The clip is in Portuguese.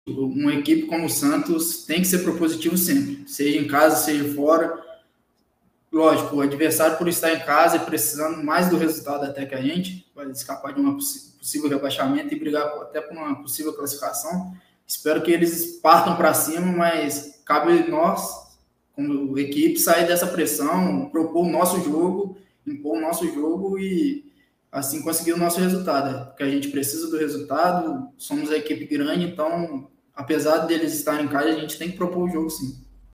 uma equipe como o Santos tem que ser propositivo sempre, seja em casa, seja fora. Lógico, o adversário, por estar em casa e precisando mais do resultado até que a gente, vai escapar de um possível rebaixamento e brigar até por uma possível classificação. Espero que eles partam para cima, mas cabe nós, como equipe, sair dessa pressão, propor o nosso jogo, impor o nosso jogo e assim conseguir o nosso resultado. Porque a gente precisa do resultado, somos a equipe grande, então, apesar deles estarem em casa, a gente tem que propor o jogo sim.